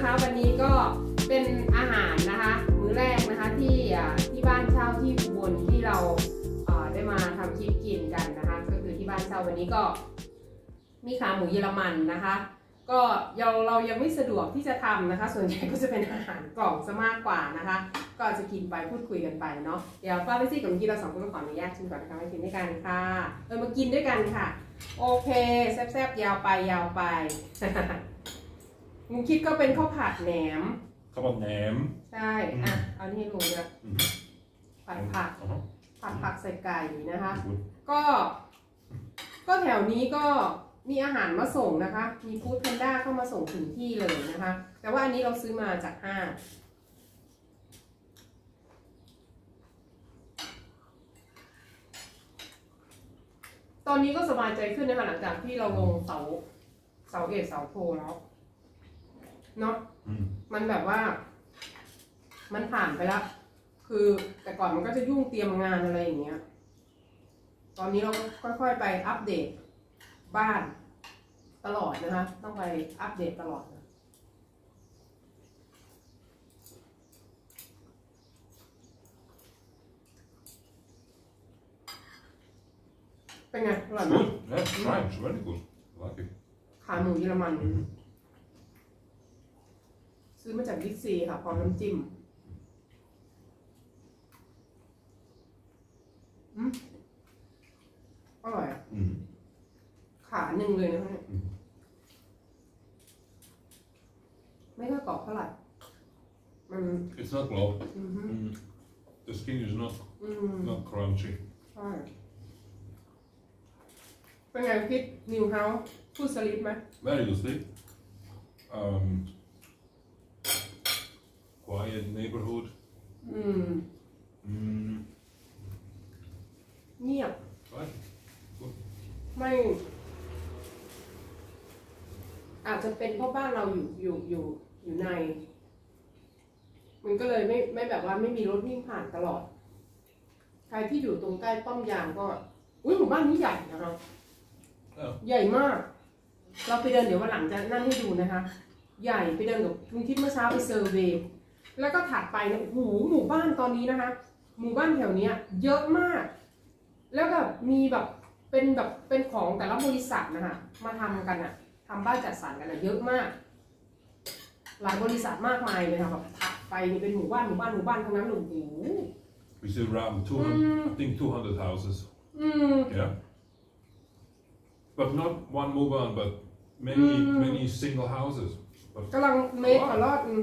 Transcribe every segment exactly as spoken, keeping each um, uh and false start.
นะคะวันนี้ก็เป็นอาหารนะคะมื้อแรกนะคะที่ที่บ้านเช่าที่อุบลที่เราได้มาทำคลิปกินกันนะคะก็คือที่บ้านเช่าวันนี้ก็มีขาหมูเยอรมันนะคะก็เราเรายังไม่สะดวกที่จะทำนะคะส่วนใหญ่ก็จะเป็นอาหารกล่องซะมากกว่านะคะก็จะกินไปพูดคุยกันไปเนาะเดี๋ยวป้าไปซี่กับพี่เราสองคนขออนุญาตชิมก่อนนะคะมากินด้วยกันค่ะเออมากินด้วยกันค่ะโอเคแซ่บๆยาวไปยาวไปมึงคิดก็เป็นข้าวผัดแหนมข้าวผัดแหนมใช่อ่ะเอานี่ลงเลยผัดผักผัดผักใส่ไก่นะคะก็ก็แถวนี้ก็มีอาหารมาส่งนะคะมีฟู้ดแพนด้าเข้ามาส่งถึงที่เลยนะคะแต่ว่าอันนี้เราซื้อมาจากห้างตอนนี้ก็สบายใจขึ้นนะคะหลังจากที่เราลงเสาเสาเอกเสาโทแล้วเนาะมันแบบว่ามันผ่านไปแล้วคือแต่ก่อนมันก็จะยุ่งเตรียมงานอะไรอย่างเงี้ยตอนนี้เราค่อยๆไปอัปเดตบ้านตลอดนะคะต้องไปอัปเดตตลอดนะเป็นไงอร่อยไหม Yeah, fine. It's very good. I like it. ขาหมูเยอรมันซื้อมาจากบิ๊กซีค่ะพร้อมน้ำจิ้มอืมอร่อยอ่ะขาหนึ่งเลยนะคะเนี่ยไม่ค่อยกรอบเท่าไหร่มัน It's not raw. Mm. The skin is not not crunchy. ใช่เป็นไงคิดนิวเฮาส์พูดสลิปไหม Very good sleep. Um, quiet neighborhood. อืม Mm. เงียบ Right. Good. ไม่อาจจะเป็นเพราะบ้านเราอยู่อยู่อยู่อยู่ในมันก็เลยไม่ไม่แบบว่าไม่มีรถวิ่งผ่านตลอดใครที่อยู่ตรงใกล้ป้อมยามก็อุ้ยหมู่บ้านนี้ใหญ่นะคะใหญ่มากเราไปเดินเดี๋ยววันหลังจะนั่งให้ดูนะคะใหญ่ไปเดินกับลุงทิพย์เมื่อเช้าไปเซอร์เวย์แล้วก็ถัดไปนะโอ้โหหมู่บ้านตอนนี้นะคะหมู่บ้านแถวนี้เยอะมากแล้วแบบมีแบบเป็นแบบเป็นของแต่ละบริษัทนะคะมาทำกันอะทำบ้านจัดสรรกันอะเยอะมากหลายบริษัทมากมายเลยค่ะแบบถัดไปนี่เป็นหมู่บ้านหมู่บ้านหมู่บ้านทั้งนั้นโอ้โห We see around two hundred, I think two hundred houses. Yeah. But not one mobile, but many many single houses. กำลังเมคตลอดอืม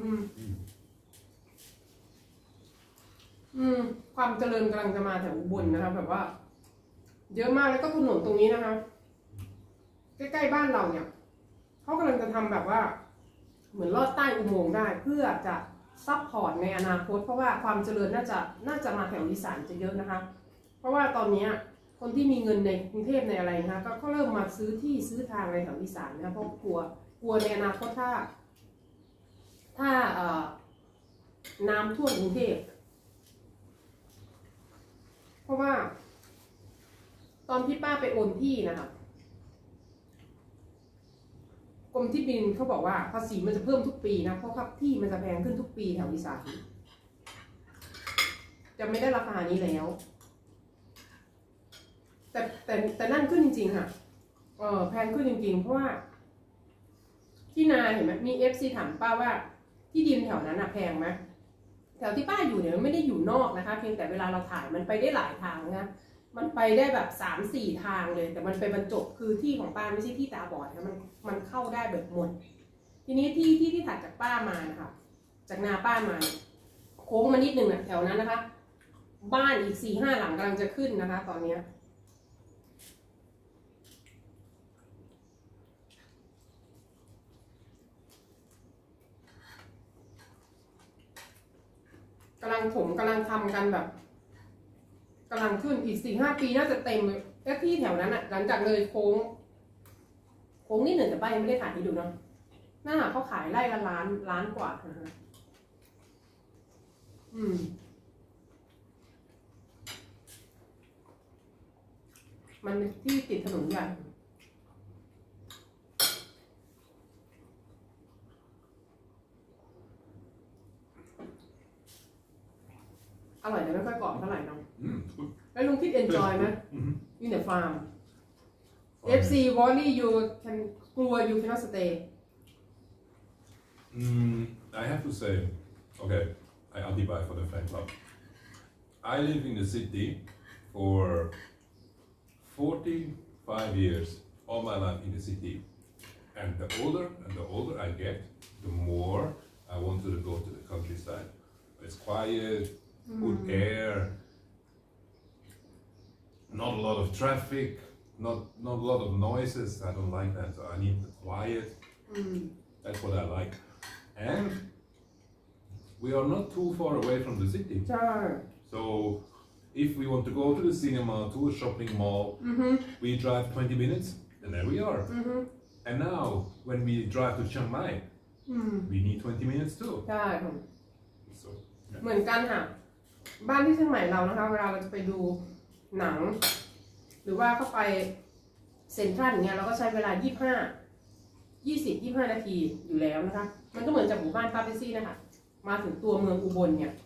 อืมความเจริญกำลังจะมาแถวอุบลนะคะแบบว่าเยอะมากแล้วก็ถนนตรงนี้นะคะใกล้ๆบ้านเราเนี่ยเขากำลังจะทำแบบว่าเหมือนลอดใต้อุโมงค์ได้เพื่อจะซัพพอร์ตในอนาคตเพราะว่าความเจริญน่าจะน่าจะมาแถวอีสานจะเยอะนะคะเพราะว่าตอนนี้คนที่มีเงินในกรุงเทพในอะไรนะคะก็เขาเริ่มมาซื้อที่ซื้อทางในแถวอีสานนะเพราะกลัวกลัวในอนาคตถ้าถ้าเอ่อน้ำท่วมกรุงเทพเพราะว่าตอนที่ป้าไปโอนที่นะคะกรมที่ดินเขาบอกว่าภาษีมันจะเพิ่มทุกปีนะเพราะครับที่มันจะแพงขึ้นทุกปีแถวอีสานจะไม่ได้ราคานี้แล้วแต่แต่แต่นั่นขึ้นจริงๆค่ะเออแพงขึ้นจริงๆเพราะว่าที่นาเห็นไหมมีเอฟซีถามป้าว่าที่ดินแถวนั้นอะแพงไหมแถวที่ป้าอยู่เนี่ยมันไม่ได้อยู่นอกนะคะเพียงแต่เวลาเราถ่ายมันไปได้หลายทางนะมันไปได้แบบสามสี่ทางเลยแต่มันไปบรรจบคือที่ของป้าไม่ใช่ที่ตาบอดนะมันมันเข้าได้แบบหมดทีนี้ที่ที่ที่ถัดจากป้ามานะคะจากนาป้ามาโค้งมานิดนึงอะแถวนั้นนะคะบ้านอีกสี่ห้าหลังกำลังจะขึ้นนะคะตอนนี้กำลังถมกำลังทำกันแบบกำลังขึ้นอีกสี่ห้าปีน่าจะเต็มเลยแล้วที่แถวนั้นอ่ะหลังจากเลยโค้งโค้งนี่หนึ่งแต่ป้ายังไม่ได้ขายให้ดูเนาะน่าเขาขายไร่ละล้านล้านกว่านะฮะอืมมันที่ติดถนนใหญ่ ออร่อยแต่ไม่ค่อยกรอบเท่าไหร่เนาะ Mm, it's good. แล้วลุงคิด enjoy ไหม Mm-hmm. in the farm Fine. เอฟ ซี worry you can กลัว you cannot stay Mm, I have to say, okay, I antibody for the fan club. I live in the city for forty-five years, all my life in the city. And the older and the older I get, the more I want to go to the countryside. It's quiet, good air, not a lot of traffic, not not a lot of noises. I don't like that. So I need the quiet. Mm. That's what I like. And we are not too far away from the city. ใช่ So if we want to go to the cinema, to a shopping mall, mm-hmm. we drive twenty minutes and there we are. Mm-hmm. And now when we drive to Chiang Mai, mm. we need twenty minutes too. ใช่ค่ะ So เหมือนกันค่ะ บ้านที่เชียงใหม่เรานะคะ เวลาเราจะไปดูหนัง หรือว่าเข้าไปเซ็นทรัลอย่างเงี้ยเราก็ใช้เวลายี่สิบห้า ยี่สิบ ยี่สิบห้านาทีอยู่แล้วนะคะ มันก็เหมือนจากหมู่บ้านป้าเปซี่นะคะมาถึงตัวเมืองอุบลเนี่ย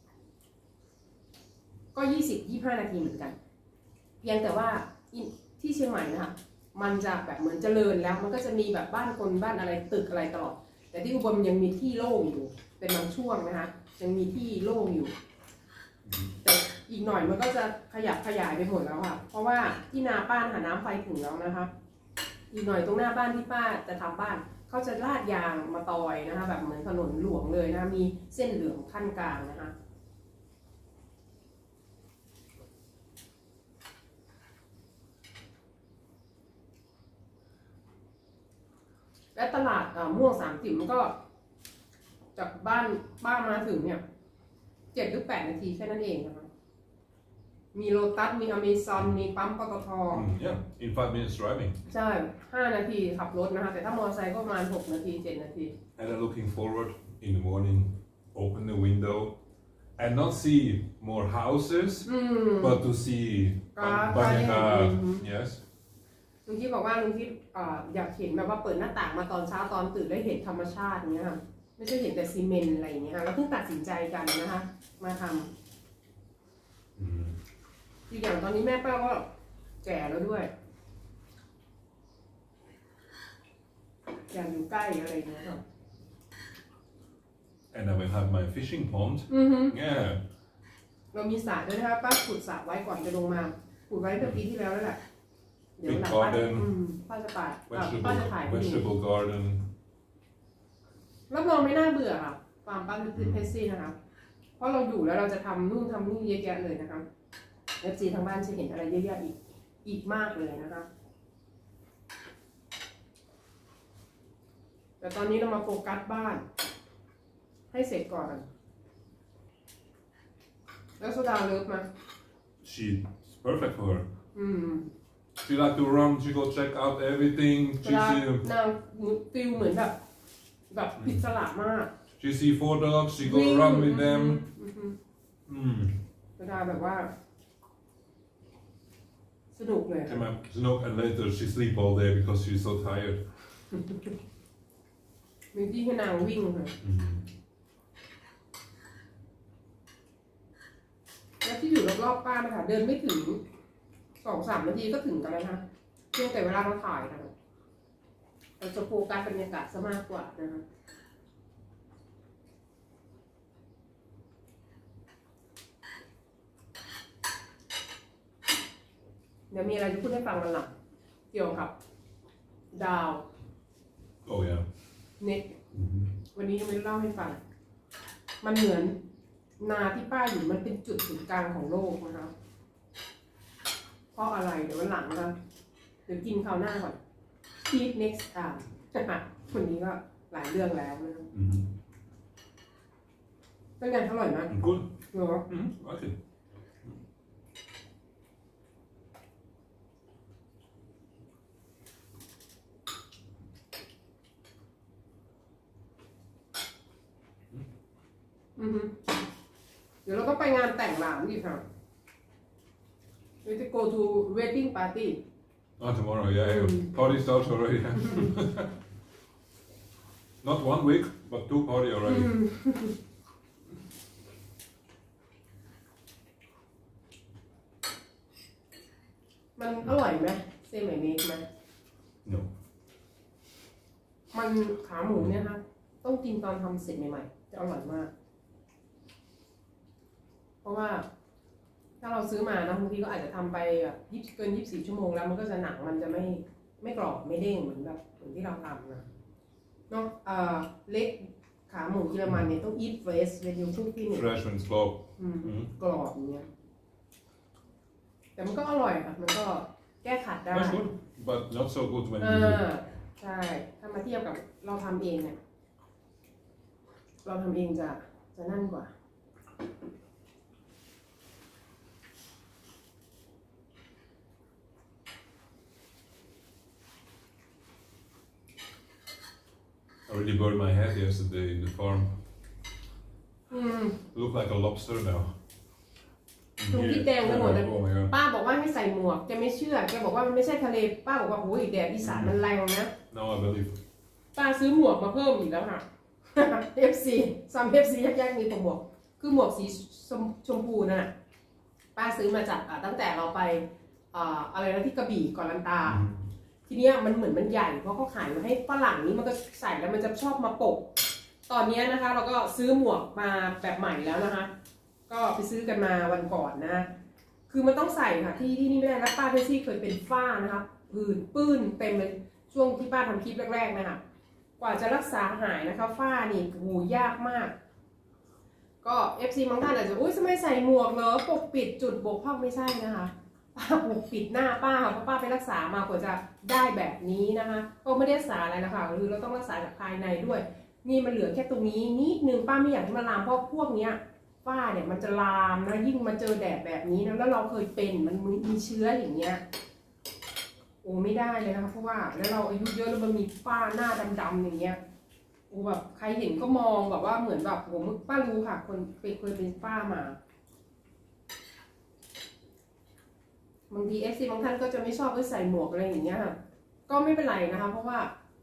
ก็ยี่สิบ ยี่สิบห้านาทีเหมือนกันเพียงแต่ว่าที่เชียงใหม่นะคะมันจะแบบเหมือนเจริญแล้วมันก็จะมีแบบบ้านคนบ้านอะไรตึกอะไรตลอดแต่ที่อุบลยังมีที่โล่งอยู่เป็นบางช่วงนะคะยังมีที่โล่งอยู่แต่อีกหน่อยมันก็จะขยับขยายไปหมดแล้วค่ะเพราะว่าที่นาป้าหาน้ำไฟถึงแล้วนะคะอีกหน่อยตรงหน้าบ้านที่ป้าจะทำบ้านเขาจะลาดยางมาตอยนะคะแบบเหมือนถนนหลวงเลยนะมีเส้นเหลืองขั้นกลางนะคะและตลาดม่วงสามสิบมันก็จากบ้านบ้านมาถึงเนี่ยเจ็ดหรือแปดนาทีแค่นั้นเองนะคะมีโลตัสมีอเมซอนมีปั๊มปตท mm, yeah, in five minutes driving. ใช่ห้านาทีขับรถนะคะแต่ถ้ามอเตอร์ไซค์ก็ประมาณหกนาทีเจ็ดนาที And I'm looking forward in the morning, open the window, and not see more houses, อืม but to see Garden. Banyakad. Mhm. Yes. ลุงคิดบอกว่าลุงคิดอยากเห็นแบบว่าเปิดหน้าต่างมาตอนเช้าตอนตื่นได้เห็นธรรมชาติอย่างเงี้ยค่ะไม่ใช่เห็นแต่ซีเมนต์อะไรอย่างเงี้ยค่ะเราเพิ่งตัดสินใจกันนะคะมาทำ Mm. อีกอย่างตอนนี้แม่ป้าก็แก่แล้วด้วยอยากอยู่ใกล้อะไรอย่างเงี้ยค่ะ And I will have my fishing pond. อือฮึ Yeah. เรามีสระด้วยนะคะป้าขุดสระไว้ก่อนจะลงมาขุดไว้เมื่อปีที่แล้วแล้วแหละเดี๋ยวหลังป้าจะอืมป้าจะปาดป้าจะถ่าย Vegetable, ให้ดู vegetable garden. รับรองไม่น่าเบื่อค่ะฟาร์มป้าคือเพชซี่นะคะเพราะเราอยู่แล้วเราจะทำนู่นทำนี่เยอะแยะเลยนะคะเอฟซีทางบ้านจะเห็นอะไรเยอะแยะอีกอีกมากเลยนะคะแต่ตอนนี้เรามาโฟกัสบ้านให้เสร็จก่อนแล้วโซดาเลิฟมา She's perfect for her. อืม She like to run. She go check out everything. โซ She ดา see นางฟิลเหมือนแบบแบบอิสระมาก she see four dogs. She go run with them. อืม Mm. โซดาแบบว่าสนุกเลย And my snow, and later she sleep all day because she's so tired. มีที่ให้นางวิ่งค่ะ Mm. แล้วที่อยู่รอบๆป้านะคะเดินไม่ถึงสองสามนาทีก็ถึงกันแล้วนะเพียงแต่เวลาเราถ่ายนะคะเราจะโฟกัสบรรยากาศซะมากกว่านะคะเดี๋ยวมีอะไรจะพูดให้ฟังวันหลังเกี่ยวกับดาว Oh yeah. เน็ต Mm-hmm. วันนี้ยังไม่ได้เล่าให้ฟังมันเหมือนนาที่ป้าอยู่มันเป็นจุดศูนย์กลางของโลกนะคะเพราะอะไรเดี๋ยววันหลังนะเดี๋ยวกินข้าวหน้าก่อน Keep next time วันนี้ก็หลายเรื่องแล้วนะคะ Mm-hmm. เป็นไงอร่อยไหม Good. เหรอ Mm-hmm. Like it. อือฮึเดี๋ยวเราก็ไปงานแต่งหลานอีกค่ะ We to go to wedding party Oh, tomorrow, yeah, yeah. Party starts already. Yeah. Not one week, but two party already. อืมมันอร่อยไหมเซมไอเมกไหม No. มันขาหมูเนี่ยครับต้องกินตอนทำเสร็จใหม่ๆจะอร่อยมาก เพราะว่าถ้าเราซื้อมานะบางทีก็อาจจะทำไปแบบยี่สิบเกินยี่สิบสี่ชั่วโมงแล้วมันก็จะหนังมันจะไม่ไม่กรอบไม่เด้งเหมือนแบบเหมือนที่เราทำนะเนาะเอ่อเล็กขาหมูเยอรมันเนี่ยต้อง eat fresh when you cooking เนี่ย Fresh when it's cold. อืม Mm. กรอบอย่างเงี้ยแต่มันก็อร่อยค่ะมันก็แก้ขัดได้ That's good, but not so good when อ่า you. ใช่ถ้ามาเทียบกับเราทำเองเนี่ยเราทำเองจะจะนั่นกว่า I really burned my head yesterday in the farm. อืม Look like a lobster now. ตรงที่แดงไปหมดเลย Oh my god. ป้าบอกว่าให้ใส่หมวกแกไม่เชื่อแกบอกว่ามันไม่ใช่ทะเลป้าบอกว่าโอ้ยแดดอีสานมันแรงนะ Now I believe. ป้าซื้อหมวกมาเพิ่มอีกแล้วค่ะ เอฟ ซี ซัม เอฟ ซี ยักษ์ๆมีผมหมวกคือหมวกสีชมพูนั่นน่ะป้าซื้อมาจากตั้งแต่เราไปอะไรนะที่กระบี่เกาะลันตา ทีเนี้ยมันเหมือนมันใหญ่เพราะเขาขายมาให้ฝรั่งนี้มันก็ใส่แล้วมันจะชอบมาปกตอนนี้นะคะเราก็ซื้อหมวกมาแบบใหม่แล้วนะคะก็ไปซื้อกันมาวันก่อนนะคือมันต้องใส่ค่ะที่ที่นี่ไม่ได้แล้วป้าเทซี่เคยเป็นฝ้านะคะผื่นปื้นเต็มเลยช่วงที่ป้าทำคลิปแรกๆนะคะกว่าจะรักษาหายนะคะฝ้านี่โหยากมากก็ เอฟ ซี บางท่านอาจจะอุ้ยทำไมใส่หมวกเหรอปกปิดจุดบกพร่องไม่ใช่นะคะป้าปกปิดหน้าป้าเพราะป้าไปรักษามากว่าจะได้แบบนี้นะคะก็ไม่ได้รักษาอะไรนะคะคือเราต้องรักษาจากภายในด้วยนี่มันเหลือแค่ตรงนี้นิดนึงป้าไม่อยากให้มันลามเพราะพวกเนี้ยฝ้าเนี่ยมันจะลามนะยิ่งมาเจอแดดแบบนี้นะแล้วเราเคยเป็นมันมีเชื้ออย่างเงี้ยโอ้ไม่ได้เลยนะคะเพราะว่าแล้วเราอายุเยอะแล้วมันมีฝ้าหน้าดำๆอย่างเงี้ยโอ้แบบใครเห็นก็มองแบบว่าเหมือนแบบโอ้ป้ารู้ค่ะคนเคยเคยเป็นฝ้ามาบางทีเอฟซีบางท่านก็จะไม่ชอบใส่หมวกอะไรอย่างเงี้ยค่ะก็ไม่เป็นไรนะคะเพราะว่า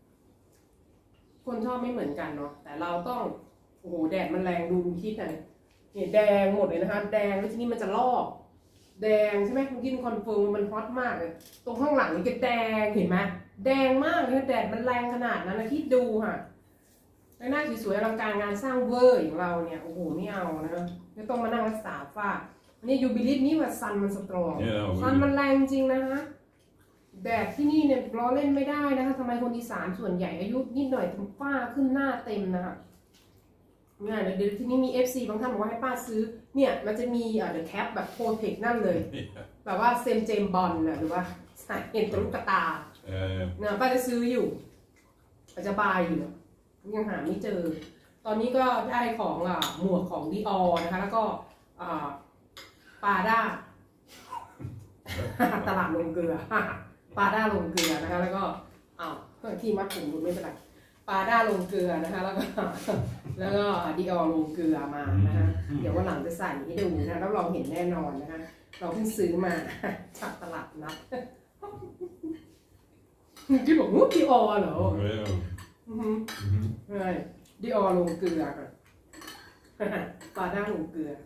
คนชอบไม่เหมือนกันเนาะแต่เราต้องโอ้โหแดดมันแรงดูคิดหน่อยเนี่ยแดงหมดเลยนะคะแดงแล้วทีนี้มันจะลอกแดงใช่ไหมคุณกินคอนเฟิร์มมันฮอตมากเลยตรงข้างหลังนี่ก็แดงเห็นไหมแดงมากเลยแดดมันแรงขนาดนั้นนะที่ดูค่ะหน้าสวยๆอลังการงานสร้างเวอร์อย่างเราเนี่ยโอ้โหไม่เอานะคะไม่ต้องมานั่งรักษาฝ้านี่ยูบิลิฟนี่ว่าซันมันสตรองซันมันแรงจริงนะคะแดดที่นี่เนี่ยล้อเล่นไม่ได้นะคะทำไมคนอีสานส่วนใหญ่อายุนิดหน่อยถึงฝ้าขึ้นหน้าเต็มนะคะเนี่ยเดี๋ยวที่นี่มี เอฟ ซี บางท่านบอกว่าให้ป้าซื้อเนี่ยมันจะมีเอ่อ The Cap แบบโปรเทคนั่นเลยแบบว่าเซมเจมบอลนะหรือว่าใส่เห็นตัวลูกตาเนี่ยป้าจะซื้ออยู่ป้าจะบายอยู่ยังหาไม่เจอตอนนี้ก็ได้ของอ่ะหมวกของ Dior นะคะแล้วก็อ่าปาด้า ตลาดลงเกลือ ปาด้าลงเกลือนะคะแล้วก็อ้าวที่มัดผมดูไม่เป็นไรปาด้าลงเกลือนะคะแล้วก็แล้วก็ดิออลงเกลือมานะคะเดี๋ยววันหลังจะใส่ให้ดูนะรับรองเห็นแน่นอนนะคะเราเพิ่งซื้อมาจากตลาดนัดที่บอกว่าดิออเหรอใช่ดิออลงเกลือค่ะปาด้าลงเกลือ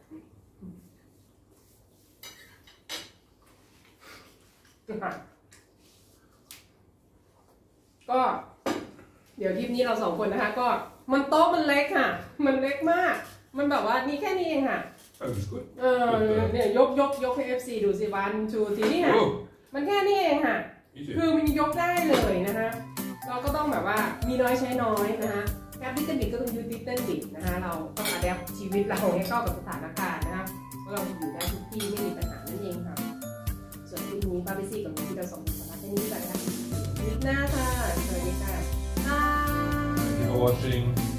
ก็เดี๋ยวคลิปนี้เราสองคนนะคะก็มันโต๊ะมันเล็กค่ะมันเล็กมากมันแบบว่านี่แค่นี้เองค่ะเออเนี่ยยกยกยกให้ เอฟ ซี ดูสิวันชูทีนี่ค่ะมันแค่นี้เองค่ะคือมันยกได้เลยนะคะเราก็ต้องแบบว่ามีน้อยใช้น้อยนะคะแอปดิจิตอลบิดก็ต้องยูดิจิตอลบิดนะคะเราต้องอัดแอปชีวิตเราให้เข้ากับสถานการณ์นะคะเราอยู่ได้ทุกที่ไม่มีปัญหานั่นเองค่ะส่วนคลิปนี้ป้าไปซี่กับพี่เราสองคนสำหรับแค่นี้ก่อนนะคะคลิปหน้าค่ะสวัสดีค่ะ Thank you for watching.